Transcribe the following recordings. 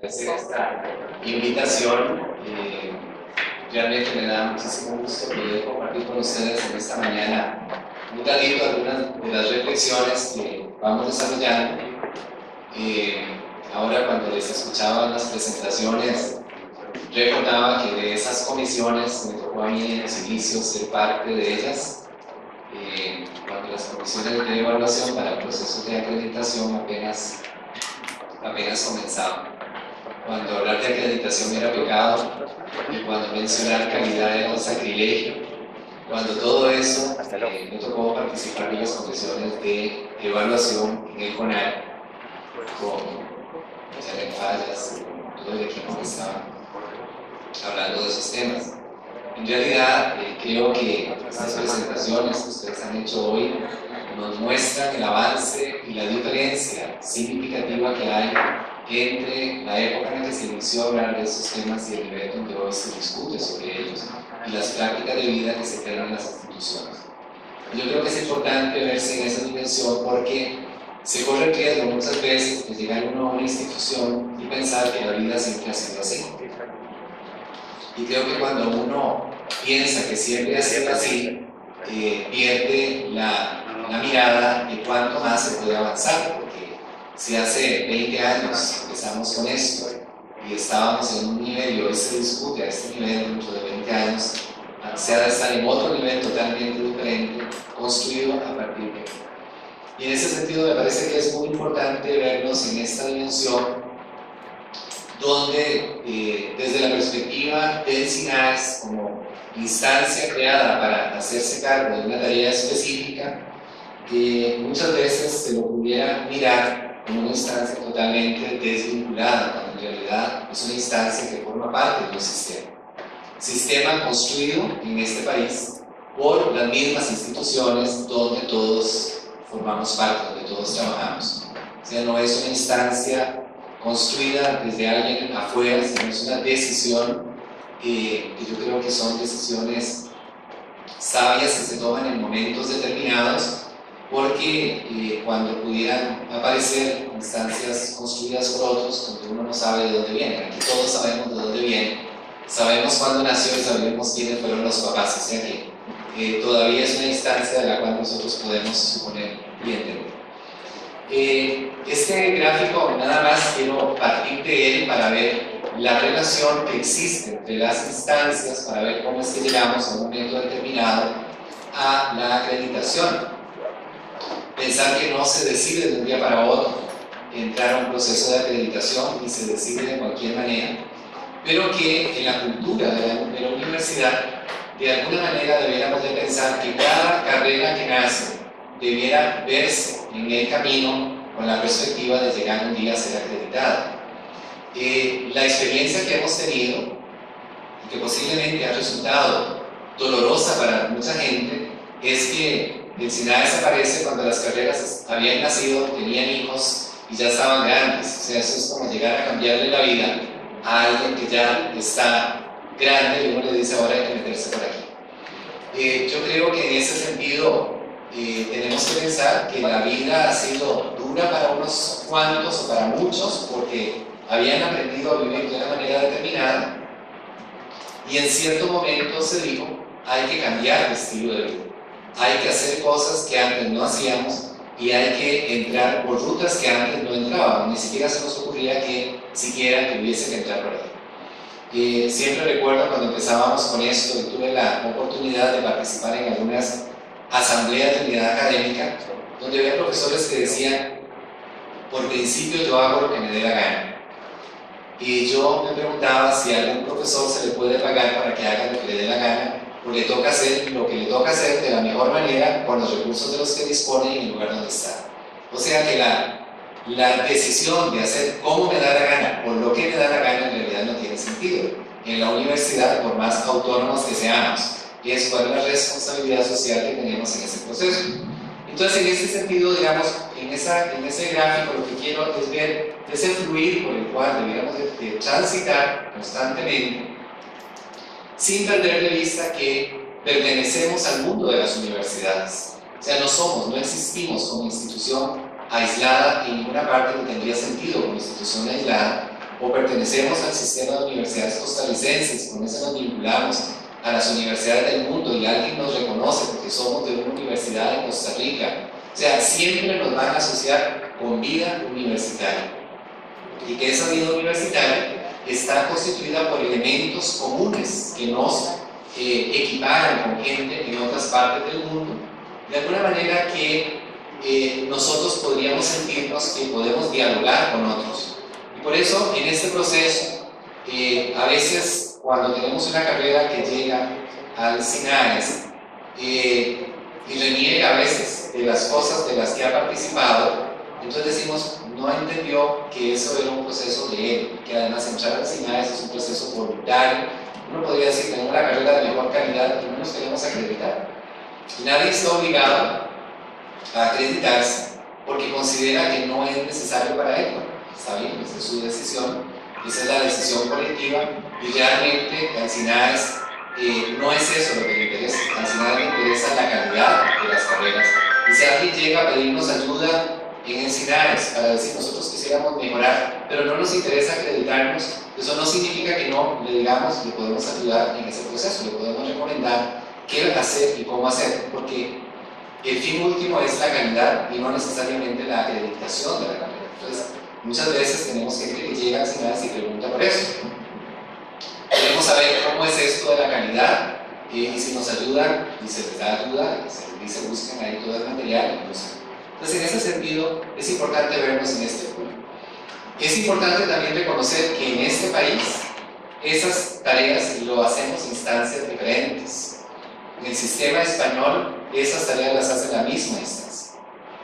agradecer esta invitación. Realmente me da muchísimo gusto poder compartir con ustedes en esta mañana un ratito algunas de las reflexiones que vamos desarrollando. Ahora, cuando les escuchaba en las presentaciones, recordaba que de esas comisiones me tocó a mí en los inicios ser parte de ellas, cuando las comisiones de evaluación para procesos de acreditación apenas comenzaban. Cuando hablar de acreditación era pecado y cuando mencionar calidad era un sacrilegio. Cuando todo eso, me tocó participar en las comisiones de evaluación en el CONAL con Janet Fallas, con todo el equipo que estaba hablando de esos temas. En realidad, creo que estas presentaciones que ustedes han hecho hoy nos muestran el avance y la diferencia significativa que hay entre la época en la que se inició a hablar de estos temas y el nivel donde hoy se discute sobre ellos y las prácticas de vida que se crean en las instituciones. Yo creo que es importante verse en esa dimensión porque se corre el riesgo muchas veces de llegar uno a una institución y pensar que la vida siempre ha sido así. Y creo que cuando uno piensa que siempre ha sido así, pierde la mirada de cuánto más se puede avanzar, porque si hace 20 años empezamos con esto y estábamos en un nivel y hoy se discute a este nivel dentro de 20 años, se ha de estar en otro nivel totalmente diferente, construido a partir de aquí. Y en ese sentido me parece que es muy importante vernos en esta dimensión donde desde la perspectiva del SINAES como instancia creada para hacerse cargo de una tarea específica, muchas veces se lo pudiera mirar como una instancia totalmente desvinculada, cuando en realidad es una instancia que forma parte de un sistema construido en este país por las mismas instituciones donde todos formamos parte, donde todos trabajamos. O sea, no es una instancia construida desde alguien afuera, sino es una decisión que yo creo que son decisiones sabias que se toman en momentos determinados, porque cuando pudieran aparecer instancias construidas por otros, donde uno no sabe de dónde vienen, aquí todos sabemos de dónde vienen, sabemos cuándo nació y sabemos quiénes fueron los papás, o sea que todavía es una instancia de la cual nosotros podemos suponer y entender. Este gráfico nada más quiero partir de él para ver la relación que existe entre las instancias, para ver cómo es que llegamos a un momento determinado a la acreditación. Pensar que no se decide de un día para otro entrar a un proceso de acreditación y se decide de cualquier manera, pero que en la cultura de la universidad de alguna manera deberíamos de pensar que cada carrera que nace debiera verse en el camino con la perspectiva de llegar un día a ser acreditada. La experiencia que hemos tenido, y que posiblemente ha resultado dolorosa para mucha gente, es que el SINAES desaparece cuando las carreras habían nacido, tenían hijos y ya estaban grandes. O sea, eso es como llegar a cambiarle la vida a alguien que ya está grande y uno le dice ahora hay que meterse por aquí. Yo creo que en ese sentido tenemos que pensar que la vida ha sido dura para unos cuantos o para muchos porque habían aprendido a vivir de una manera determinada y en cierto momento se dijo hay que cambiar de estilo de vida, hay que hacer cosas que antes no hacíamos y hay que entrar por rutas que antes no entrábamos, ni siquiera se nos ocurría que siquiera tuviese que entrar por ahí. Siempre recuerdo cuando empezábamos con esto y tuve la oportunidad de participar en algunas asambleas de unidad académica donde había profesores que decían por principio yo hago lo que me dé la gana, y yo me preguntaba si a algún profesor se le puede pagar para que haga lo que le dé la gana o le toca hacer lo que le toca hacer de la mejor manera con los recursos de los que dispone y en el lugar donde está. O sea que la decisión de hacer como me da la gana o lo que me da la gana en realidad no tiene sentido. En la universidad, por más autónomos que seamos, es cuál es la responsabilidad social que tenemos en ese proceso. Entonces, en ese sentido, digamos, en ese gráfico lo que quiero es ver ese fluir por el cual deberíamos de transitar constantemente sin perder de vista que pertenecemos al mundo de las universidades. O sea, no existimos como institución aislada en ninguna parte que tendría sentido como institución aislada, o pertenecemos al sistema de universidades costarricenses, con eso nos vinculamos a las universidades del mundo y alguien nos reconoce porque somos de una universidad de Costa Rica. O sea, siempre nos van a asociar con vida universitaria. Y que esa vida universitaria está constituida por elementos comunes que nos equiparan con gente en otras partes del mundo, de alguna manera que nosotros podríamos sentirnos que podemos dialogar con otros. Y por eso, en este proceso, a veces cuando tenemos una carrera que llega al SINAES y reniega a veces de las cosas de las que ha participado, entonces decimos, no entendió que eso era un proceso de él, que además entrar al SINAES es un proceso voluntario. Uno podría decir, tenemos una carrera de mejor calidad y no nos queremos acreditar. Y nadie está obligado a acreditarse porque considera que no es necesario para él. Bueno, está bien, esa es su decisión, esa es la decisión colectiva y realmente al SINAES no es eso lo que le interesa. Al SINAES le interesa la calidad de las carreras. Y si alguien llega a pedirnos ayuda en el SINAES para decir nosotros quisiéramos mejorar, pero no nos interesa acreditarnos, eso no significa que no le digamos, le podemos ayudar en ese proceso, le podemos recomendar qué hacer y cómo hacer, porque el fin último es la calidad y no necesariamente la acreditación de la carrera. Entonces, muchas veces tenemos gente que llega al SINAES y pregunta por eso. Queremos saber cómo es esto de la calidad y si nos ayudan y se les da ayuda, y se les dice busquen ahí todo el material y busquen. Entonces, en ese sentido, es importante vernos en este punto. Es importante también reconocer que en este país esas tareas lo hacemos en instancias diferentes. En el sistema español, esas tareas las hace la misma instancia.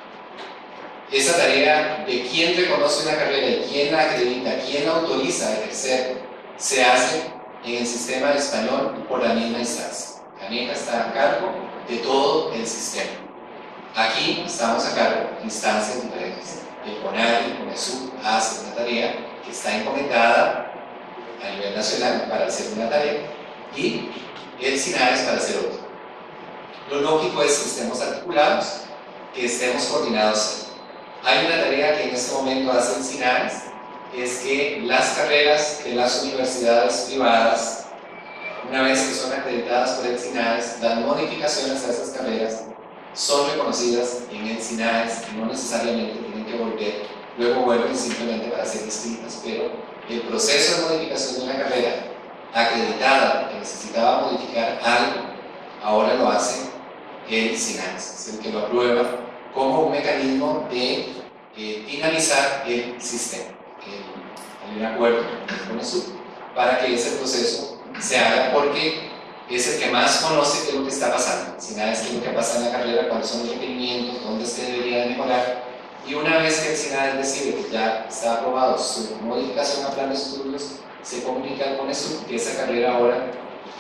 Esa tarea de quién reconoce una carrera y quién la acredita, quién la autoriza a ejercer, se hace en el sistema español por la misma instancia. La ANECA está a cargo de todo el sistema. Aquí estamos a cargo de instancias diferentes. El CONADI, el CONESUB, hace una tarea que está encomendada a nivel nacional para hacer una tarea y el SINAES para hacer otra. Lo lógico es que estemos articulados, que estemos coordinados. Hay una tarea que en este momento hace el SINAES, es que las carreras de las universidades privadas, una vez que son acreditadas por el SINAES, las modificaciones a esas carreras son reconocidas en el SINAES y no necesariamente tienen que volver, luego vuelven simplemente para ser inscritas, pero el proceso de modificación de una carrera acreditada que necesitaba modificar algo, ahora lo hace el SINAES, es el que lo aprueba como un mecanismo de dinamizar el sistema. Hay un acuerdo con el SUB para que ese proceso se haga porque es el que más conoce qué es lo que está pasando. SINAES qué es lo que pasa en la carrera, cuáles son los requerimientos, dónde se debería de mejorar. Y una vez que el SINAES decide que ya está aprobado su modificación a plan de estudios, se comunica con eso que esa carrera ahora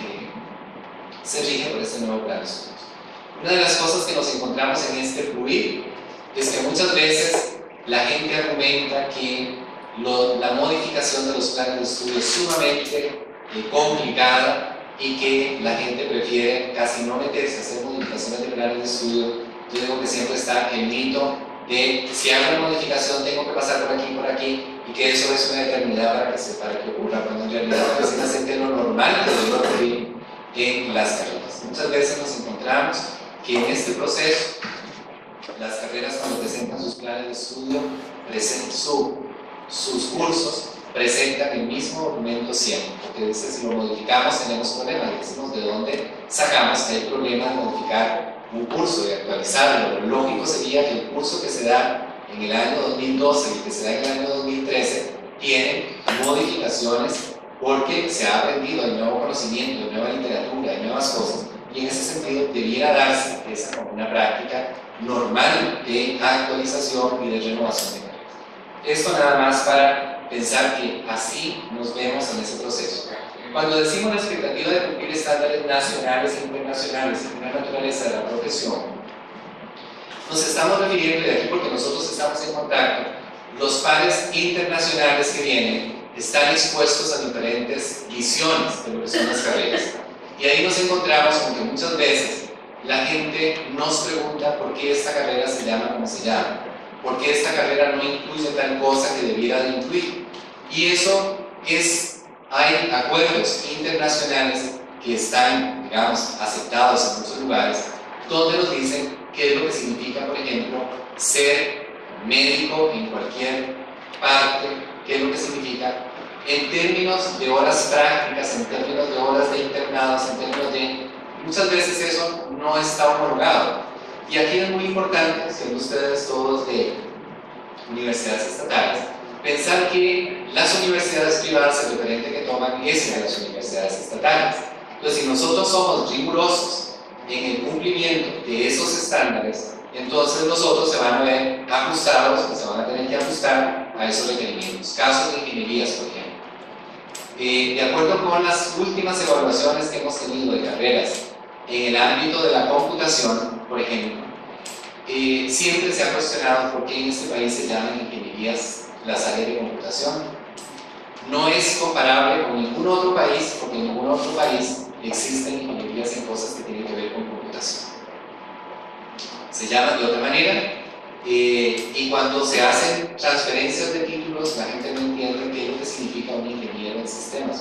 se rige por este nuevo plan de estudios. Una de las cosas que nos encontramos en este fluir es que muchas veces la gente argumenta que la modificación de los planes de estudios es sumamente complicada y que la gente prefiere casi no meterse a hacer modificaciones de planes de estudio. Yo digo que siempre está el mito de si hago una modificación tengo que pasar por aquí, y que eso es una determinada para que ocurra, cuando en realidad es precisamente lo normal que debe ocurrir en las carreras. Muchas veces nos encontramos que en este proceso las carreras, cuando presentan sus planes de estudio, presentan sus cursos, presentan el mismo documento siempre, porque dice, si lo modificamos tenemos problemas, y decimos de dónde sacamos que hay problemas de modificar un curso y actualizarlo. Lo lógico sería que el curso que se da en el año 2012 y que se da en el año 2013 tiene modificaciones porque se ha aprendido, hay nuevo conocimiento, hay nueva literatura, hay nuevas cosas, y en ese sentido debiera darse esa como una práctica normal de actualización y de renovación de carreras. Esto nada más para pensar que así nos vemos en ese proceso. Cuando decimos la expectativa de cumplir estándares nacionales e internacionales en la naturaleza de la profesión, nos estamos refiriendo, de aquí porque nosotros estamos en contacto, los pares internacionales que vienen están expuestos a diferentes visiones de lo que son las carreras. Y ahí nos encontramos con que muchas veces la gente nos pregunta por qué esta carrera se llama como se llama, por qué esta carrera no incluye tal cosa que debiera de incluir. Y eso hay acuerdos internacionales que están, digamos, aceptados en muchos lugares, donde nos dicen qué es lo que significa, por ejemplo, ser médico en cualquier parte, qué es lo que significa en términos de horas prácticas, en términos de horas de internados, en términos de... Muchas veces eso no está homologado. Y aquí es muy importante, siendo ustedes todos de universidades estatales, pensar que las universidades privadas, el referente que toman es de las universidades estatales. Entonces, si nosotros somos rigurosos en el cumplimiento de esos estándares, entonces los otros se van a ver ajustados, se van a tener que ajustar a esos requerimientos. Casos de ingenierías, por ejemplo. De acuerdo con las últimas evaluaciones que hemos tenido de carreras en el ámbito de la computación, por ejemplo, siempre se ha cuestionado por qué en este país se llaman ingenierías las áreas de computación. No es comparable con ningún otro país, porque en ningún otro país existen ingenierías en cosas que tienen que ver con computación. Se llaman de otra manera, y cuando se hacen transferencias de títulos, la gente no entiende qué es lo que significa un ingeniero en sistemas.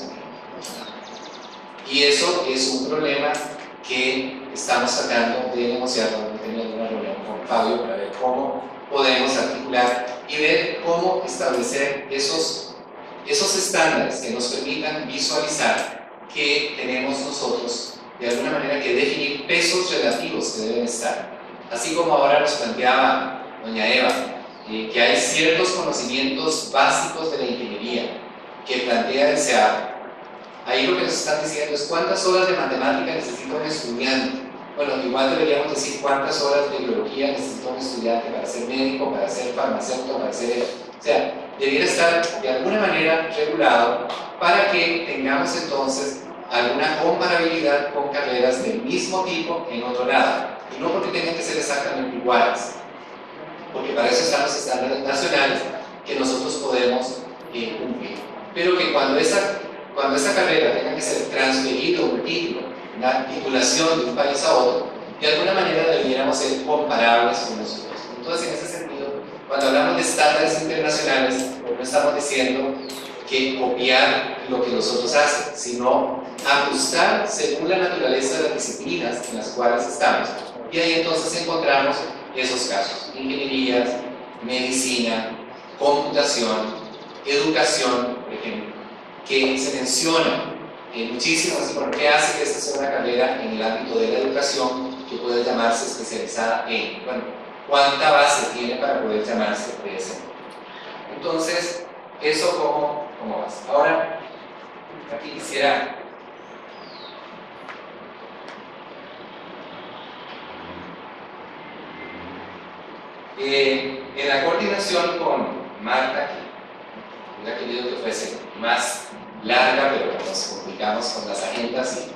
Y eso es un problema que estamos tratando de negociar. Vamos a tener una reunión con Fabio para ver cómo podemos articular y ver cómo establecer esos estándares que nos permitan visualizar que tenemos nosotros de alguna manera que definir pesos relativos que deben estar. Así como ahora nos planteaba doña Eva, que hay ciertos conocimientos básicos de la ingeniería que plantea el SEAP. Ahí lo que nos están diciendo es cuántas horas de matemática necesita un estudiante. Bueno, igual deberíamos decir cuántas horas de biología necesita un estudiante para ser médico, para ser farmacéutico, para ser... O sea, debiera estar de alguna manera regulado para que tengamos entonces alguna comparabilidad con carreras del mismo tipo en otro lado. Y no porque tengan que ser exactamente iguales, porque para eso están los estándares nacionales que nosotros podemos cumplir. Pero que cuando esa carrera tenga que ser transferido un título, una titulación de un país a otro, de alguna manera debiéramos ser comparables con nosotros. Entonces, en ese sentido, cuando hablamos de estándares internacionales, no estamos diciendo que copiar lo que los otros hacen, sino ajustar según la naturaleza de las disciplinas en las cuales estamos. Y ahí entonces encontramos esos casos: ingenierías, medicina, computación, educación, por ejemplo, que se menciona muchísimo, así por qué hace que esta sea una carrera en el ámbito de la educación que puede llamarse especializada en, bueno, cuánta base tiene para poder llamarse de ese. Entonces, eso como base. Ahora, aquí quisiera en la coordinación con Marta, que hubiera querido que fuese más larga, pero nos complicamos con las agendas,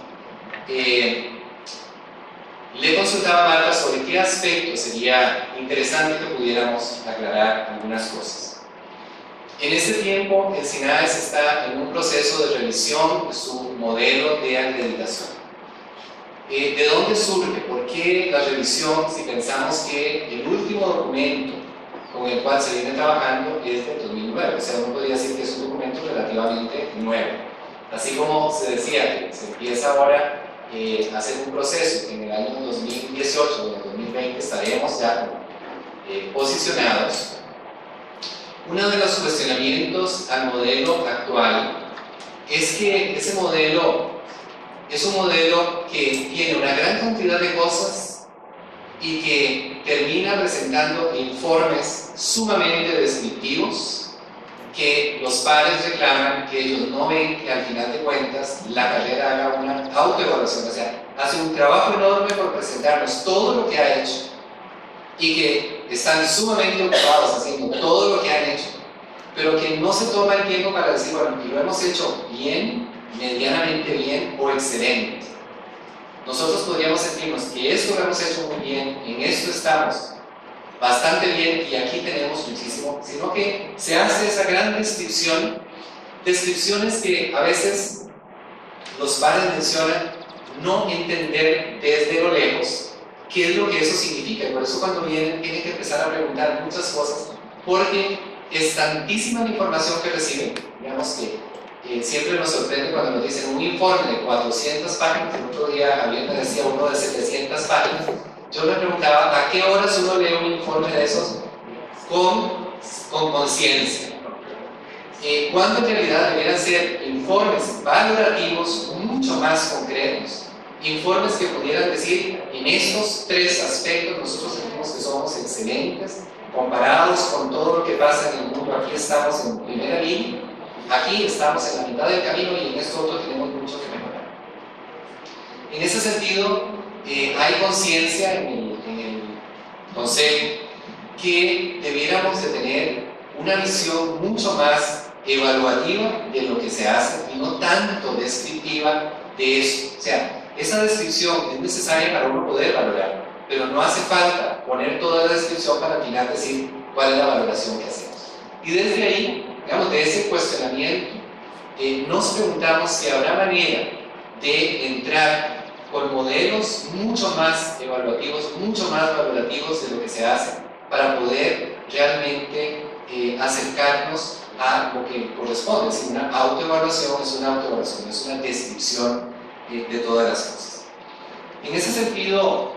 le consultaba a Marta sobre qué aspectos sería interesante que pudiéramos aclarar algunas cosas. En este tiempo, el SINAES está en un proceso de revisión de su modelo de acreditación. ¿De dónde surge? ¿Por qué la revisión si pensamos que el último documento con el cual se viene trabajando es del 2009? O sea, uno podría decir que es un documento relativamente nuevo. Así como se decía que se empieza ahora a hacer un proceso que en el año 2018 o en el 2020 estaremos ya posicionados. Uno de los cuestionamientos al modelo actual es que ese modelo es un modelo que tiene una gran cantidad de cosas y que termina presentando informes sumamente descriptivos que los padres reclaman que ellos no ven que al final de cuentas la carrera haga una autoevaluación, o sea, hace un trabajo enorme por presentarnos todo lo que ha hecho y que están sumamente ocupados haciendo todo lo que han hecho, pero que no se toma el tiempo para decir, bueno, y lo hemos hecho bien, medianamente bien o excelente. Nosotros podríamos sentirnos que esto lo hemos hecho muy bien, en esto estamos bastante bien y aquí tenemos muchísimo, sino que se hace esa gran descripciones que a veces los padres mencionan no entender desde lo lejos qué es lo que eso significa, y por eso cuando vienen tienen que empezar a preguntar muchas cosas, porque es tantísima la información que reciben, digamos que siempre nos sorprende cuando nos dicen un informe de 400 páginas, el otro día Javier me decía uno de 700 páginas, yo me preguntaba a qué horas uno lee un informe de esos con conciencia. Cuando en realidad deberían ser informes valorativos mucho más concretos, informes que pudieran decir en estos tres aspectos nosotros sentimos que somos excelentes, comparados con todo lo que pasa en el mundo, aquí estamos en primera línea, aquí estamos en la mitad del camino y en esto otro tenemos mucho que mejorar. En ese sentido, hay conciencia en el Consejo que debiéramos de tener una visión mucho más evaluativa de lo que se hace y no tanto descriptiva de eso. O sea, esa descripción es necesaria para uno poder valorar, pero no hace falta poner toda la descripción para al final decir cuál es la valoración que hacemos. Y desde ahí, digamos, de ese cuestionamiento, nos preguntamos si habrá manera de entrar con modelos mucho más evaluativos, mucho más valorativos de lo que se hace, para poder realmente acercarnos a lo que corresponde. Es decir, una autoevaluación es una autoevaluación, es una descripción de todas las cosas. En ese sentido,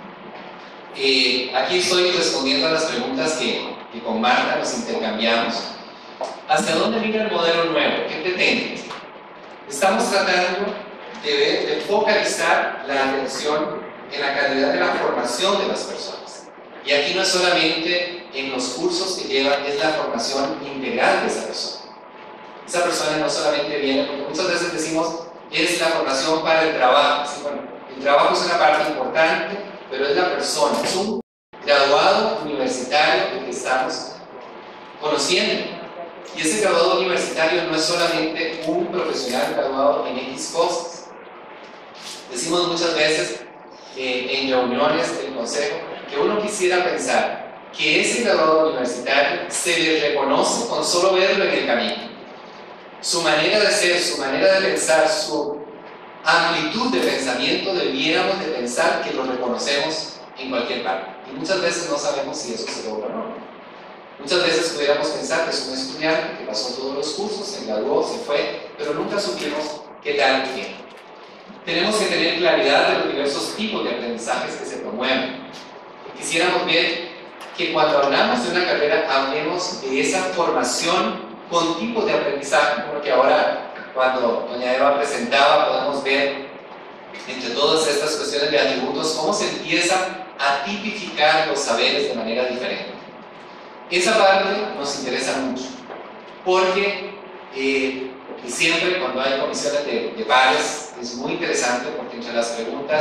aquí estoy respondiendo a las preguntas que con Marta nos intercambiamos. ¿Hacia dónde mira el modelo nuevo? ¿Qué pretende? Estamos tratando de focalizar la atención en la calidad de la formación de las personas. Y aquí no es solamente en los cursos que llevan, es la formación integral de esa persona. Esa persona no solamente viene, porque muchas veces decimos, es la formación para el trabajo. Sí, bueno, el trabajo es una parte importante, pero es la persona, es un graduado universitario que estamos conociendo. Y ese graduado universitario no es solamente un profesional graduado en X cosas. Decimos muchas veces en reuniones del consejo que uno quisiera pensar que ese graduado universitario se le reconoce con solo verlo en el camino. Su manera de ser, su manera de pensar, su amplitud de pensamiento, debiéramos de pensar que lo reconocemos en cualquier parte. Y muchas veces no sabemos si eso se logra o no. Muchas veces pudiéramos pensar que es un estudiante que pasó todos los cursos, se graduó, se fue, pero nunca supimos qué tal tiene. Tenemos que tener claridad de los diversos tipos de aprendizajes que se promueven. Quisiéramos ver que cuando hablamos de una carrera, hablemos de esa formación con tipos de aprendizaje, porque ahora, cuando doña Eva presentaba, podemos ver entre todas estas cuestiones de atributos cómo se empieza a tipificar los saberes de manera diferente. Esa parte nos interesa mucho, porque y siempre cuando hay comisiones de pares es muy interesante, porque entre las preguntas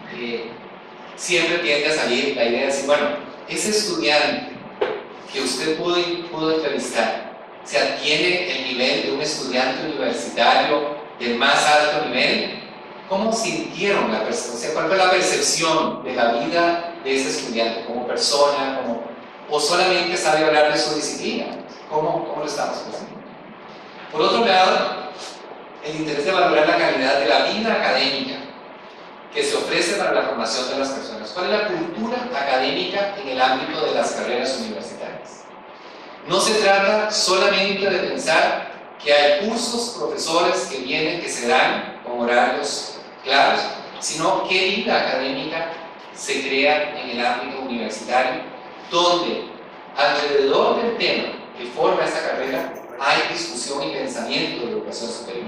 siempre tiende a salir la idea de decir, bueno, ese estudiante que usted pudo entrevistar, o sea, tiene el nivel de un estudiante universitario del más alto nivel. ¿Cómo sintieron la persona? O sea, ¿cuál fue la percepción de la vida de ese estudiante como persona, o solamente sabe hablar de su disciplina? ¿Cómo lo estamos pensando? Por otro lado, el interés de valorar la calidad de la vida académica que se ofrece para la formación de las personas. ¿Cuál es la cultura académica en el ámbito de las carreras universitarias? No se trata solamente de pensar que hay cursos, profesores que vienen, que se dan con horarios claros, sino qué vida académica se crea en el ámbito universitario, donde alrededor del tema que forma esta carrera hay discusión y pensamiento de educación superior.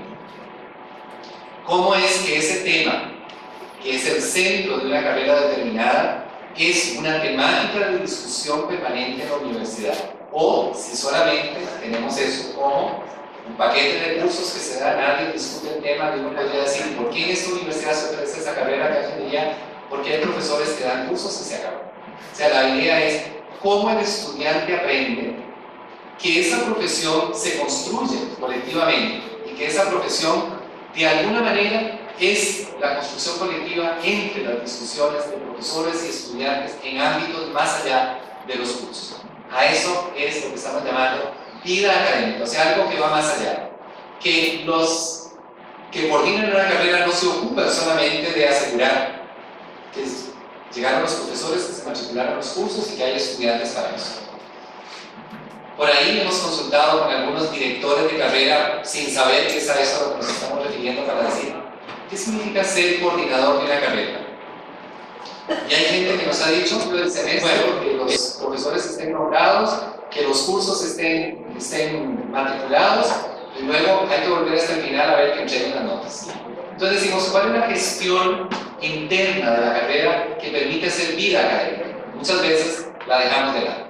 ¿Cómo es que ese tema, que es el centro de una carrera determinada, es una temática de discusión permanente en la universidad? O si solamente tenemos eso como un paquete de cursos que se da, nadie discute el tema, y uno podría decir, ¿por qué en esta universidad se ofrece esa carrera? Que alguien diría, porque hay profesores que dan cursos y se acabó. O sea, la idea es cómo el estudiante aprende que esa profesión se construye colectivamente y que esa profesión de alguna manera es la construcción colectiva entre las discusiones de profesores y estudiantes en ámbitos más allá de los cursos. A eso es lo que estamos llamando vida académica, o sea, algo que va más allá. Que los que coordinan una carrera no se ocupan solamente de asegurar que llegaron los profesores, que se matricularon los cursos y que hay estudiantes para eso. Por ahí hemos consultado con algunos directores de carrera sin saber qué es a eso a lo que nos estamos refiriendo para decir ¿qué significa ser coordinador de una carrera? Y hay gente que nos ha dicho el semestre que los profesores estén nombrados, que los cursos estén matriculados y luego hay que volver hasta el final a ver que entreguen las notas. Entonces decimos, ¿cuál es la gestión interna de la carrera que permite hacer vida académica? Muchas veces la dejamos de lado.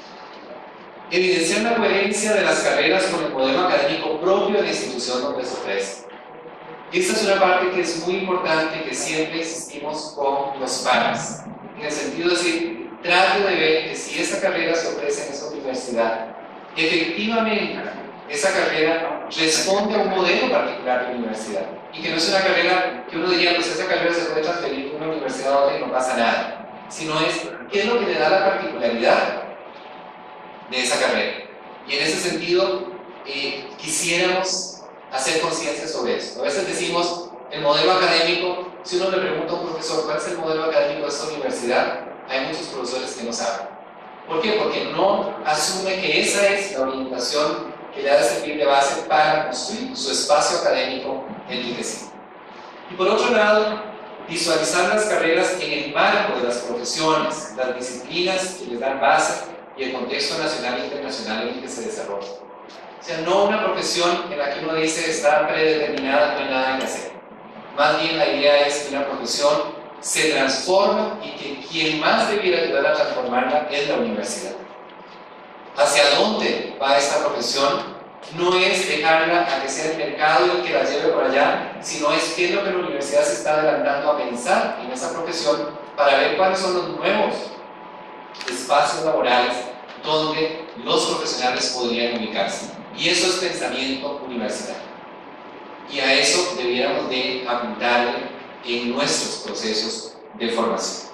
Evidenciar la coherencia de las carreras con el modelo académico propio de la institución donde se ofrece. Esta es una parte que es muy importante, que siempre insistimos con los pares, en el sentido de decir, trato de ver que si esa carrera se ofrece en esa universidad, efectivamente esa carrera responde a un modelo particular de la universidad, y que no es una carrera que uno diría, pues esa carrera se puede transferir de una universidad a otra y no pasa nada, sino es qué es lo que le da la particularidad de esa carrera. Y en ese sentido, quisiéramos hacer conciencia sobre esto. A veces decimos, el modelo académico, si uno le pregunta a un profesor, ¿cuál es el modelo académico de esta universidad? Hay muchos profesores que no saben. ¿Por qué? Porque no asume que esa es la orientación que le ha de servir de base para construir su espacio académico enriquecido. Y por otro lado, visualizar las carreras en el marco de las profesiones, las disciplinas que les dan base y el contexto nacional e internacional en el que se desarrolla. O sea, no una profesión en la que uno dice está predeterminada, no hay nada que hacer. Más bien la idea es que una profesión se transforma y que quien más debiera ayudar a transformarla es la universidad. ¿Hacia dónde va esta profesión? No es dejarla a que sea el mercado el que la lleve por allá, sino es qué es lo que la universidad se está adelantando a pensar en esa profesión para ver cuáles son los nuevos espacios laborales donde los profesionales podrían ubicarse. Y eso es pensamiento universitario. Y a eso debiéramos de apuntarle en nuestros procesos de formación.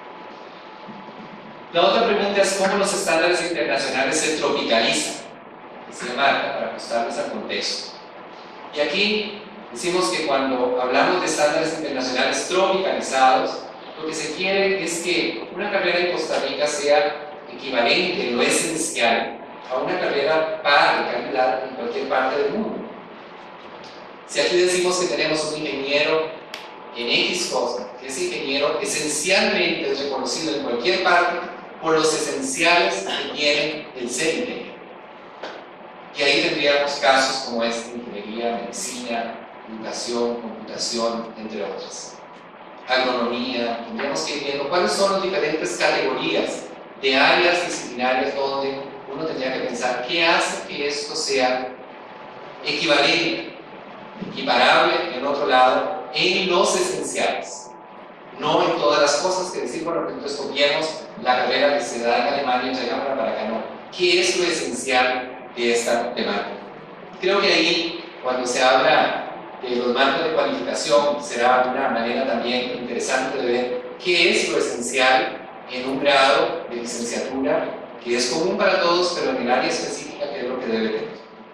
La otra pregunta es cómo los estándares internacionales se tropicalizan, que se marca para ajustarles al contexto. Y aquí decimos que cuando hablamos de estándares internacionales tropicalizados, lo que se quiere es que una carrera en Costa Rica sea equivalente en lo esencial a una carrera par de calidad en cualquier parte del mundo. Si aquí decimos que tenemos un ingeniero en X cosa, que ese ingeniero esencialmente es reconocido en cualquier parte por los esenciales que tiene el ser ingeniero. Y ahí tendríamos casos como ingeniería, medicina, educación, computación, entre otros. Agronomía, tendríamos que ir viendo cuáles son las diferentes categorías de áreas disciplinarias donde uno tendría que pensar qué hace que esto sea equivalente, equiparable, en otro lado, en los esenciales, no en todas las cosas que decir, bueno, entonces copiemos la carrera que se da en Alemania y traigámosla para acá, no. ¿Qué es lo esencial de esta temática? Creo que ahí, cuando se habla de los marcos de cualificación, será una manera también interesante de ver qué es lo esencial en un grado de licenciatura que es común para todos, pero en el área específica que es lo que debe tener.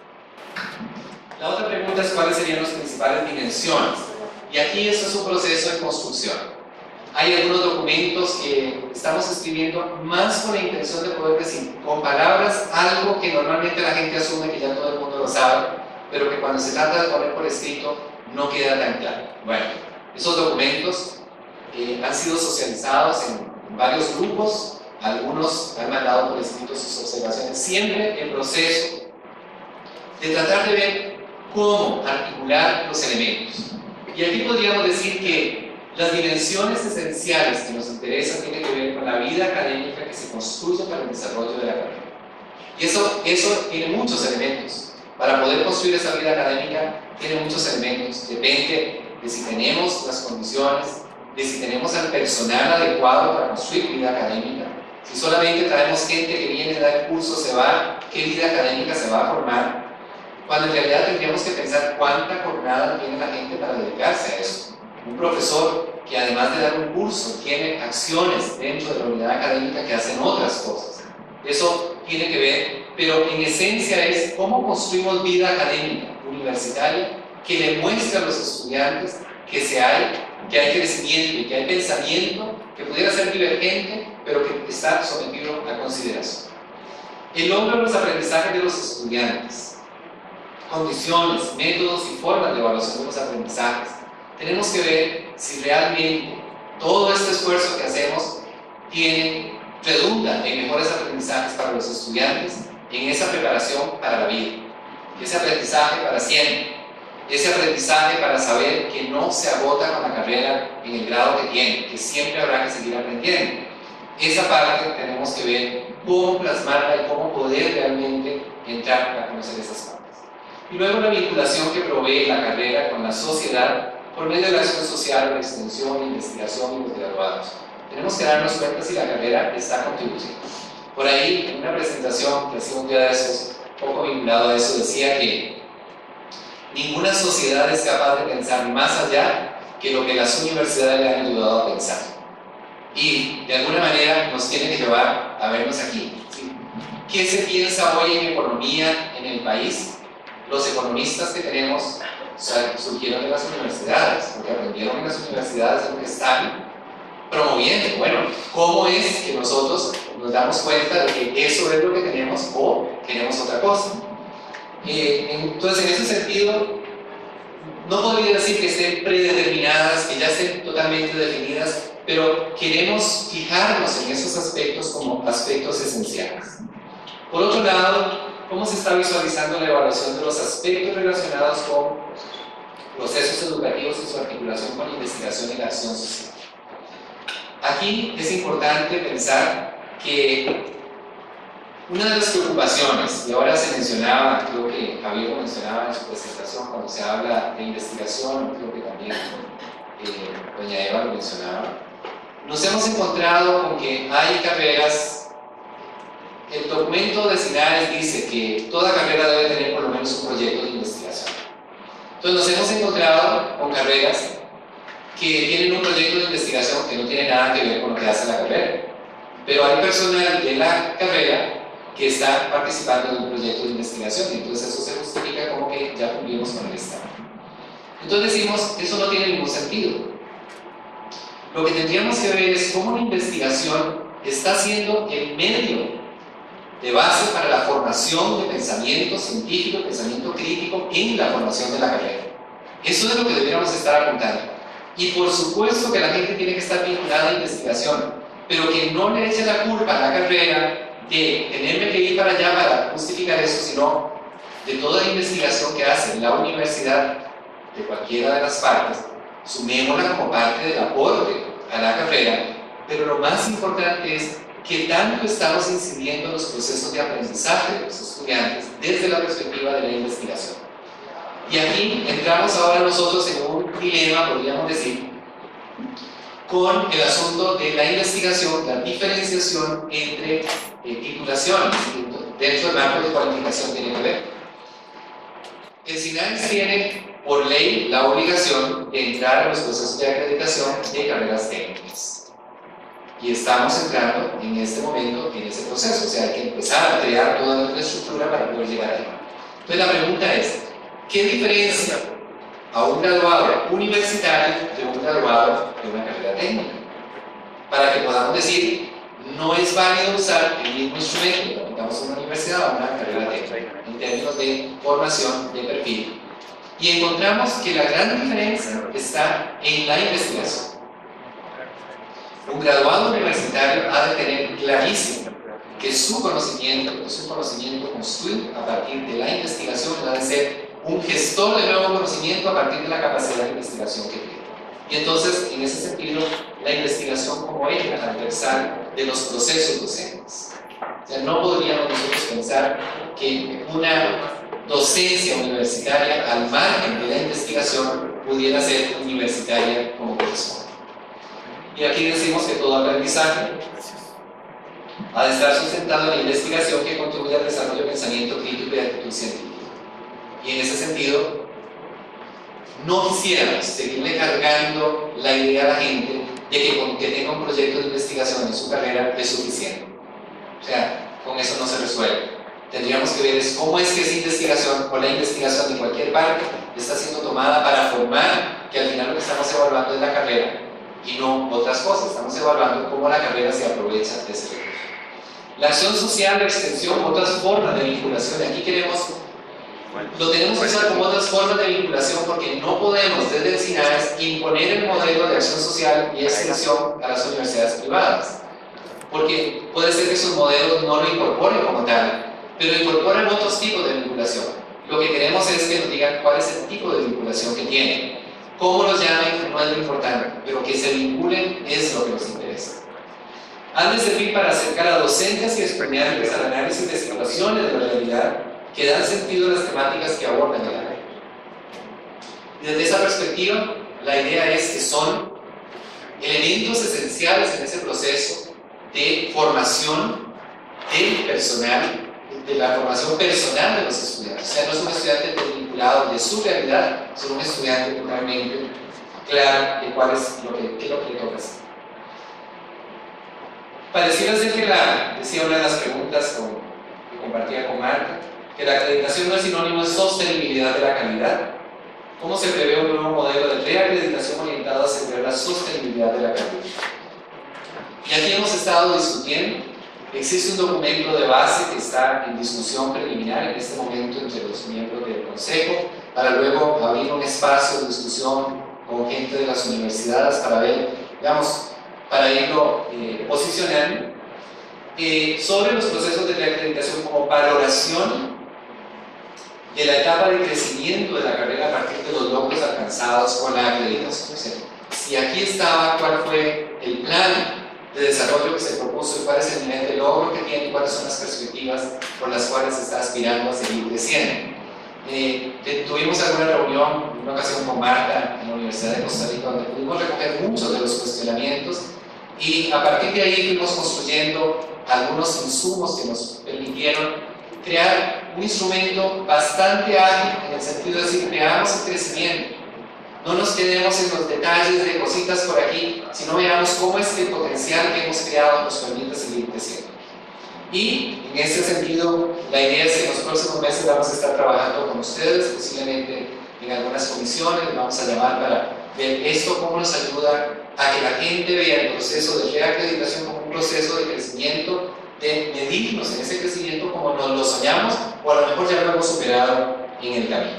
La otra pregunta es cuáles serían las principales dimensiones. Y aquí esto es un proceso de construcción. Hay algunos documentos que estamos escribiendo más con la intención de poder decir con palabras algo que normalmente la gente asume que ya todo el mundo lo sabe, pero que cuando se trata de poner por escrito no queda tan claro. Bueno, esos documentos han sido socializados en varios grupos, algunos han mandado por escrito sus observaciones, siempre en proceso de tratar de ver cómo articular los elementos. Y aquí podríamos decir que las dimensiones esenciales que nos interesan tienen que ver con la vida académica que se construye para el desarrollo de la carrera. Y eso tiene muchos elementos. Para poder construir esa vida académica tiene muchos elementos. Depende de si tenemos las condiciones, de si tenemos al personal adecuado para construir vida académica. Si solamente traemos gente que viene a dar el curso, se va, ¿qué vida académica se va a formar? Cuando en realidad tendríamos que pensar cuánta jornada tiene la gente para dedicarse a eso. Un profesor que además de dar un curso tiene acciones dentro de la unidad académica que hacen otras cosas. Eso tiene que ver, pero en esencia es cómo construimos vida académica universitaria que le muestre a los estudiantes que hay crecimiento y que hay pensamiento que pudiera ser divergente, pero que está sometido a consideración. El logro de los aprendizajes de los estudiantes, condiciones, métodos y formas de evaluación de los aprendizajes. Tenemos que ver si realmente todo este esfuerzo que hacemos redunda en mejores aprendizajes para los estudiantes, en esa preparación para la vida, ese aprendizaje para siempre, ese aprendizaje para saber que no se agota con la carrera en el grado que tiene, que siempre habrá que seguir aprendiendo. Esa parte tenemos que ver cómo plasmarla y cómo poder realmente entrar a conocer esas partes. Y luego la vinculación que provee la carrera con la sociedad por medio de la acción social, la extensión, la investigación y los graduados. Tenemos que darnos cuenta si la carrera está contribuyendo. Por ahí, en una presentación que hacía un día de esos, poco vinculado a eso, decía que ninguna sociedad es capaz de pensar más allá que lo que las universidades le han ayudado a pensar. Y de alguna manera nos tiene que llevar a vernos aquí, ¿sí? ¿Qué se piensa hoy en economía en el país? Los economistas que tenemos surgieron de las universidades, porque aprendieron en las universidades lo que están promoviendo. Bueno, ¿cómo es que nosotros nos damos cuenta de que eso es lo que tenemos o queremos otra cosa? Entonces, en ese sentido, no podría decir que estén predeterminadas, que ya estén totalmente definidas, pero queremos fijarnos en esos aspectos como aspectos esenciales. Por otro lado, ¿cómo se está visualizando la evaluación de los aspectos relacionados con procesos educativos y su articulación con la investigación y la acción social? Aquí es importante pensar que una de las preocupaciones, y ahora se mencionaba, creo que Javier lo mencionaba en su presentación cuando se habla de investigación, creo que también doña Eva lo mencionaba, nos hemos encontrado con que hay carreras. El documento de SINAES dice que toda carrera debe tener por lo menos un proyecto de investigación. Entonces nos hemos encontrado con carreras que tienen un proyecto de investigación que no tiene nada que ver con lo que hace la carrera, pero hay personal de la carrera que está participando en un proyecto de investigación, y entonces eso se justifica como que ya cumplimos con el Estado. Entonces decimos, eso no tiene ningún sentido. Lo que tendríamos que ver es cómo la investigación está siendo el medio de base para la formación de pensamiento científico, pensamiento crítico en la formación de la carrera. Eso es lo que deberíamos estar apuntando. Y por supuesto que la gente tiene que estar vinculada a la investigación, pero que no le eche la culpa a la carrera de tenerme que ir para allá para justificar eso, sino de toda la investigación que hace la universidad, de cualquiera de las partes, sumémosla como parte del aporte a la carrera, pero lo más importante es que tanto estamos incidiendo en los procesos de aprendizaje de los estudiantes desde la perspectiva de la investigación. Y aquí entramos ahora nosotros en un dilema, podríamos decir, con el asunto de la investigación, la diferenciación entre titulaciones, dentro del marco de cualificación tiene que ver. El SINAES tiene por ley la obligación de entrar a los procesos de acreditación de carreras técnicas. Y estamos entrando en este momento en ese proceso, o sea, hay que empezar a crear toda la infraestructura para poder llegar ahí. Entonces la pregunta es, ¿qué diferencia a un graduado universitario de un graduado de una carrera técnica? Para que podamos decir, no es válido usar el mismo instrumento que aplicamos en una universidad o una carrera técnica, en términos de formación, de perfil. Y encontramos que la gran diferencia está en la investigación. Un graduado universitario ha de tener clarísimo que su conocimiento construido a partir de la investigación ha de ser un gestor de nuevo conocimiento a partir de la capacidad de investigación que tiene. Y entonces, en ese sentido, la investigación como eje transversal de los procesos docentes. O sea, no podríamos nosotros pensar que una docencia universitaria al margen de la investigación pudiera ser universitaria como corresponde. Y aquí decimos que todo aprendizaje ha de estar sustentado en la investigación que contribuye al desarrollo de pensamiento crítico y de actitud científica. Y en ese sentido, no quisiéramos seguirle cargando la idea a la gente de que con que tenga un proyecto de investigación en su carrera es suficiente. O sea, con eso no se resuelve. Tendríamos que ver cómo es que esa investigación o la investigación de cualquier parte está siendo tomada para formar, que al final lo que estamos evaluando es la carrera y no otras cosas. Estamos evaluando cómo la carrera se aprovecha de ese recurso. La acción social de extensión, otras formas de vinculación. Aquí lo tenemos que usar como otras formas de vinculación porque no podemos desde el SINAES imponer el modelo de acción social y extensión a las universidades privadas. Porque puede ser que sus modelos no lo incorporen como tal, pero incorporan otros tipos de vinculación. Lo que queremos es que nos digan cuál es el tipo de vinculación que tienen. Cómo los llamen no es lo importante, pero que se vinculen es lo que nos interesa. Han de servir para acercar a docentes y estudiantes al análisis de situaciones de la realidad que dan sentido a las temáticas que abordan el área. Y desde esa perspectiva, la idea es que son elementos esenciales en ese proceso de formación del personal, de la formación personal de los estudiantes. O sea, no es un estudiante desvinculado de su realidad, sino un estudiante totalmente claro de cuál es lo que le toca hacer. Pareciera ser que decía una de las preguntas que compartía con Marta, que la acreditación no es sinónimo de sostenibilidad de la calidad. ¿Cómo se prevé un nuevo modelo de reacreditación orientado a asegurar la sostenibilidad de la calidad? Y aquí hemos estado discutiendo. Existe un documento de base que está en discusión preliminar en este momento entre los miembros del Consejo, para luego abrir un espacio de discusión con gente de las universidades para ver, digamos, para irlo posicionando, sobre los procesos de reacreditación como valoración de la etapa de crecimiento de la carrera a partir de los logros alcanzados con la acreditación. O sea, si aquí estaba cuál fue el plan de desarrollo que se propuso y cuál es el nivel de logro que tiene y cuáles son las perspectivas por las cuales se está aspirando a seguir creciendo. Tuvimos alguna reunión, en una ocasión con Marta en la Universidad de Costa Rica, donde pudimos recoger muchos de los cuestionamientos y a partir de ahí fuimos construyendo algunos insumos que nos permitieron crear un instrumento bastante ágil en el sentido de decir, creamos el crecimiento. No nos quedemos en los detalles de cositas por aquí, sino veamos cómo es que el potencial que hemos creado nos permite seguir creciendo. Y en ese sentido, la idea es que en los próximos meses vamos a estar trabajando con ustedes, posiblemente en algunas comisiones, vamos a llamar para ver esto, cómo nos ayuda a que la gente vea el proceso de reacreditación como un proceso de crecimiento, de medirnos en ese crecimiento como nos lo soñamos, o a lo mejor ya lo hemos superado en el camino.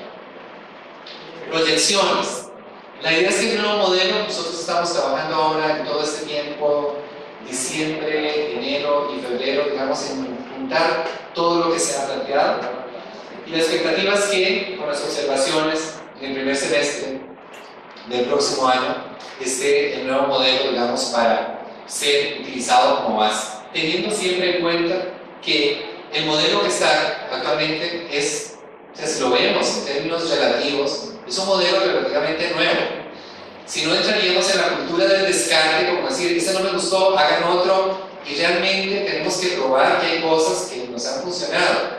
Proyecciones. La idea es que el nuevo modelo, nosotros estamos trabajando ahora en todo este tiempo, diciembre, enero y febrero, digamos, en juntar todo lo que se ha planteado. Y la expectativa es que, con las observaciones en el primer semestre del próximo año, esté el nuevo modelo, digamos, para ser utilizado como base, teniendo siempre en cuenta que el modelo que está actualmente es, o sea, si lo vemos en términos relativos, es un modelo relativamente nuevo. Si no entraríamos en la cultura del descarte, como decir, ese no me gustó, hagan otro, y realmente tenemos que probar que hay cosas que nos han funcionado.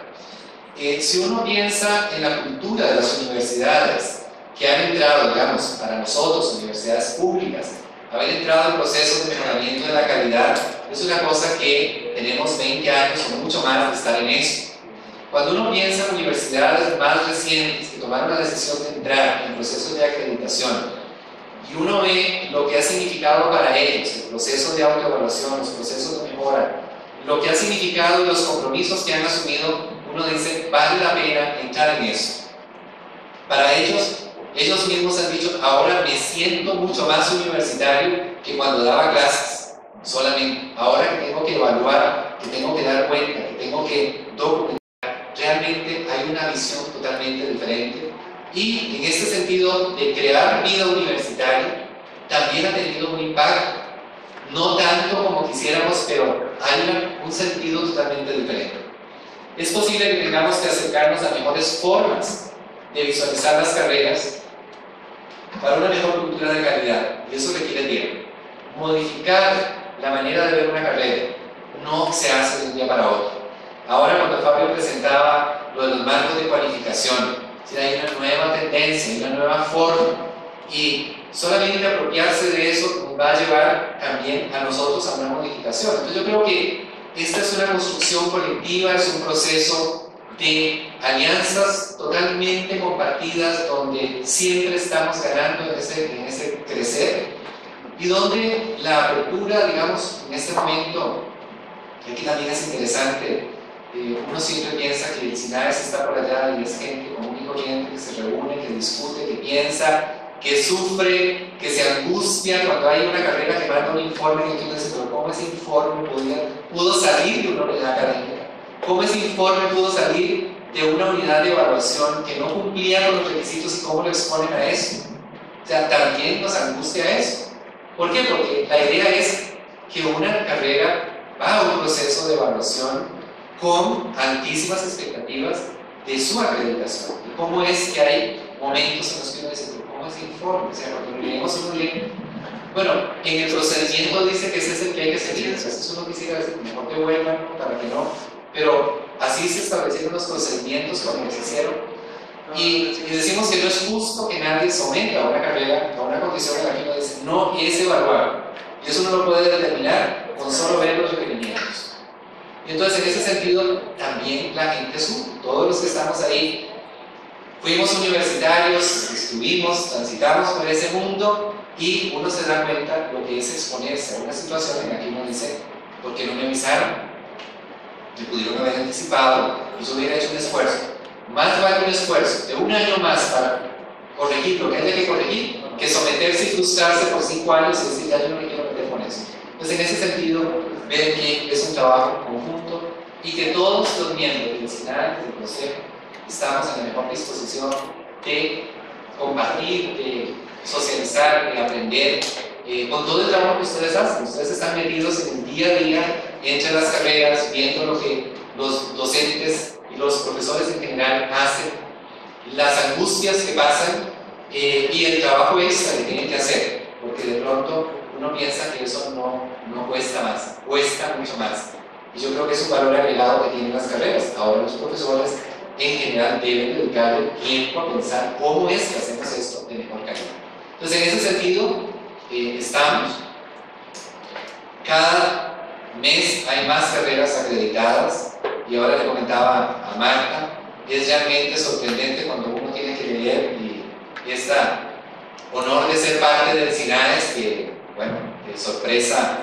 Si uno piensa en la cultura de las universidades, que han entrado, digamos, para nosotros, universidades públicas, haber entrado en procesos de mejoramiento de la calidad, es una cosa que tenemos 20 años o mucho más de estar en eso. Cuando uno piensa en universidades más recientes que tomaron la decisión de entrar en procesos de acreditación y uno ve lo que ha significado para ellos, el proceso de autoevaluación, los procesos de mejora, lo que ha significado y los compromisos que han asumido, uno dice, vale la pena entrar en eso. Para ellos mismos han dicho, ahora me siento mucho más universitario que cuando daba clases solamente. Ahora que tengo que evaluar, que tengo que dar cuenta, que tengo que documentar, realmente hay una visión totalmente diferente. Y en este sentido de crear vida universitaria, también ha tenido un impacto. No tanto como quisiéramos, pero hay un sentido totalmente diferente. Es posible que tengamos que acercarnos a mejores formas de visualizar las carreras para una mejor cultura de calidad, y eso requiere tiempo. Modificar la manera de ver una carrera no se hace de un día para otro. Ahora, cuando Fabio presentaba lo de los marcos de cualificación, hay una nueva tendencia, una nueva forma, y solamente apropiarse de eso nos va a llevar también a nosotros a una modificación. Entonces yo creo que esta es una construcción colectiva, es un proceso de alianzas totalmente compartidas, donde siempre estamos ganando en ese crecer, y donde la apertura, digamos, en este momento Aquí también es interesante, uno siempre piensa que el SINAES está por allá y es gente común y corriente que se reúne, que discute, que piensa, que sufre, que se angustia cuando hay una carrera que manda un informe y tú dices, pero ¿cómo ese informe pudo salir de una unidad académica? ¿Cómo ese informe pudo salir de una unidad de evaluación que no cumplía con los requisitos y cómo lo exponen a eso? O sea, también nos angustia eso. ¿Por qué? Porque la idea es que una carrera va a un proceso de evaluación con altísimas expectativas de su acreditación. ¿Y cómo es que hay momentos en los que uno dice, ¿cómo es el informe? O sea, cuando leemos uno lee, bueno, en el procedimiento dice que ese es el que hay que seguir, o sea, eso uno quisiera decir, mejor que vuelvan, para que no, pero así se establecieron los procedimientos cuando se hicieron. Y decimos que no es justo que nadie someta a una carrera, a una condición en la que uno dice, no es evaluable. Y eso uno lo puede determinar con solo ver los requerimientos. Y entonces, en ese sentido, también la gente sube. Todos los que estamos ahí, fuimos universitarios, estuvimos, transitamos por ese mundo y uno se da cuenta lo que es exponerse a una situación en la que uno dice, ¿por qué no me avisaron? Me pudieron haber anticipado y yo hubiera hecho un esfuerzo. Más vale un esfuerzo de un año más para corregir lo que haya que corregir que someterse y frustrarse por 5 años y decir, ya yo no me quiero meter con eso. Entonces, en ese sentido, ven que es un trabajo conjunto y que todos los miembros del SINAE, del Consejo, estamos en la mejor disposición de compartir, de socializar, de aprender con todo el trabajo que ustedes hacen. Ustedes están metidos en el día a día, entre las carreras, viendo lo que los docentes y los profesores en general hacen, las angustias que pasan y el trabajo extra que tienen que hacer, porque de pronto uno piensa que eso no cuesta más, cuesta mucho más. Y yo creo que es un valor agregado que tienen las carreras. Ahora los profesores en general deben dedicarle tiempo a pensar cómo es que hacemos esto de mejor calidad. Entonces, en ese sentido, estamos. Cada mes hay más carreras acreditadas y ahora le comentaba a Marta, es realmente sorprendente cuando uno tiene que leer y este honor de ser parte del SINAES, que, bueno, de sorpresa,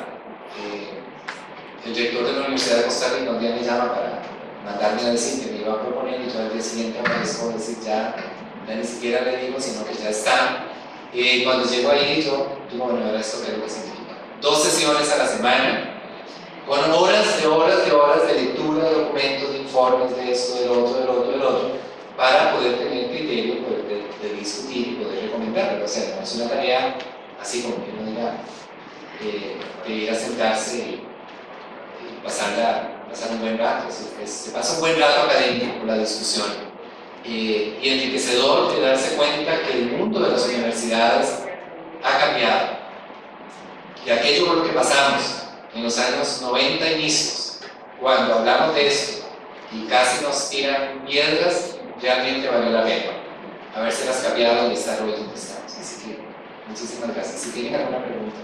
el rector de la Universidad de Costa Rica un día me llama para mandarme a decir que me iba a proponer y yo al día siguiente aparezco a decir ya ni siquiera le digo, sino que ya está. Cuando llego ahí yo digo, bueno, ahora esto creo que significa 2 sesiones a la semana, con horas de lectura de documentos, de informes, de esto, del otro, para poder tener criterio, poder de discutir y poder recomendar. O sea, no es una tarea así como que uno diga de ir a sentarse y pasar un buen rato. Se pasa un buen rato académico con la discusión y enriquecedor de darse cuenta que el mundo de las universidades ha cambiado. Y aquello por lo que pasamos en los años 90 inicios, cuando hablamos de esto y casi nos tiran piedras, realmente valió la pena habérselas cambiado y estar hoy donde estamos. Así que muchísimas gracias. Si tienen alguna pregunta.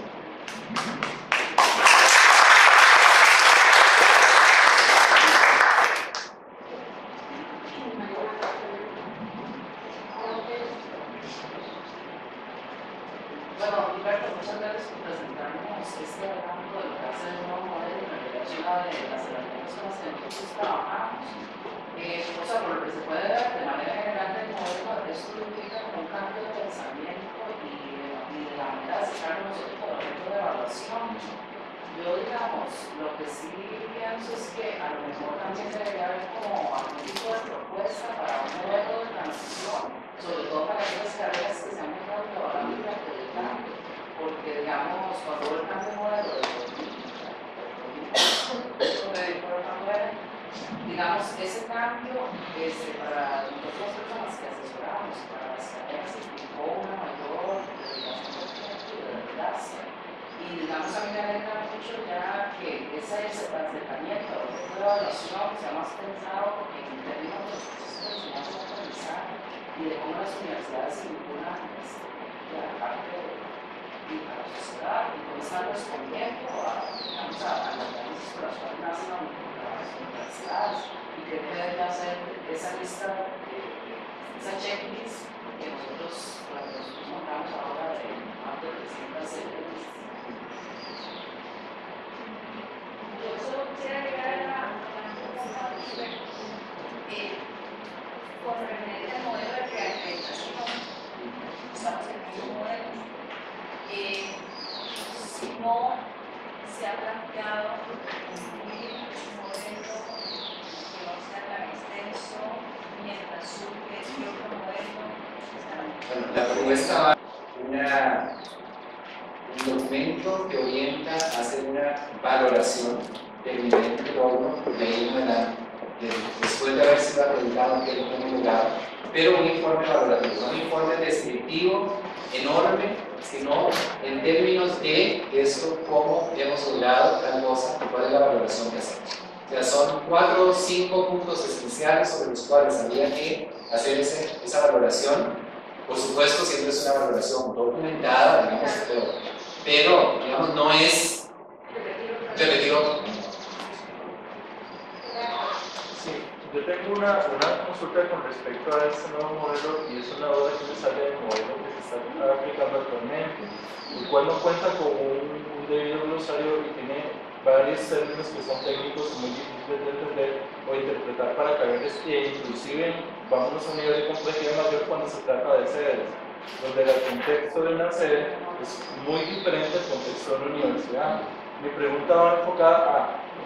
Bueno, Humberto, muchas gracias por presentarnos este ejemplo de lo que hace el nuevo modelo en relación a las herramientas con las que nosotros trabajamos. O sea, por lo que se puede ver de manera general del modelo, esto implica un cambio de pensamiento y de la manera de sacar nosotros por ejemplo de evaluación. Yo, digamos, lo que sí pienso es que a lo mejor también debería haber como algún tipo de propuesta para un modelo de transición, sobre todo para aquellas carreras que se han dejado probablemente acreditando, porque, digamos, cuando el cambio de modelo digamos, ese cambio para nosotros las personas que asesoramos para las carreras implicó una mayor dedicación de tiempo y de desgaste. Y digamos, a mí me alegra mucho ya que ese acercamiento a la evaluación sea más pensado en términos de los procesos de enseñanza y aprendizaje y de cómo las universidades se vinculan a la parte y a la sociedad y cómo están respondiendo digamos, a las grandes por las cuales nacen las universidades y que pueden hacer esa lista, esa checklist que nosotros montamos ahora de más de 300 series. Yo solo quisiera agregar esta un documento que orienta a hacer una valoración del nivel de logro de ahí en adelante, después de haber sido acreditado que lo hemos logrado, pero un informe valorativo, un informe descriptivo enorme, sino en términos de esto, cómo hemos logrado tal cosa y cuál es la valoración que hacemos. O sea, son 4 o 5 puntos esenciales sobre los cuales habría que hacer esa valoración. Por supuesto, siempre es una valoración documentada, digamos, pero digamos, no es repetir otro. Sí, yo tengo una consulta con respecto a este nuevo modelo y es una duda que me sale del modelo que se está aplicando actualmente, el cual no cuenta con un debido glosario y tiene varios términos que son técnicos muy difíciles de entender o interpretar para carreras que inclusive vámonos a un nivel de complejidad mayor cuando se trata de sedes, donde el contexto de una sede es muy diferente al contexto de una universidad. Mi pregunta va enfocada a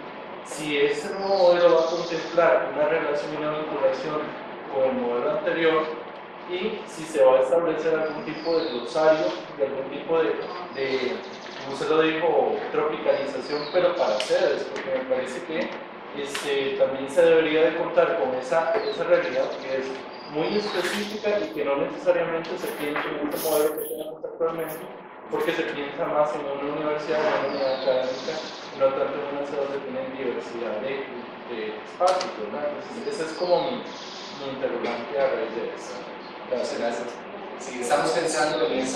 si este nuevo modelo va a contemplar una relación y una vinculación con el modelo anterior y si se va a establecer algún tipo de glosario, de algún tipo de como usted lo dijo, tropicalización, pero para sedes, porque me parece que también se debería de contar con esa realidad que es muy específica y que no necesariamente se piensa en este modelo que tenemos actualmente, porque se piensa más en una universidad, en una unidad académica, y no tanto en una ciudad donde tienen diversidad de espacios, ¿verdad? Entonces, ese es como mi interrogante a raíz de eso. Gracias. Si estamos pensando en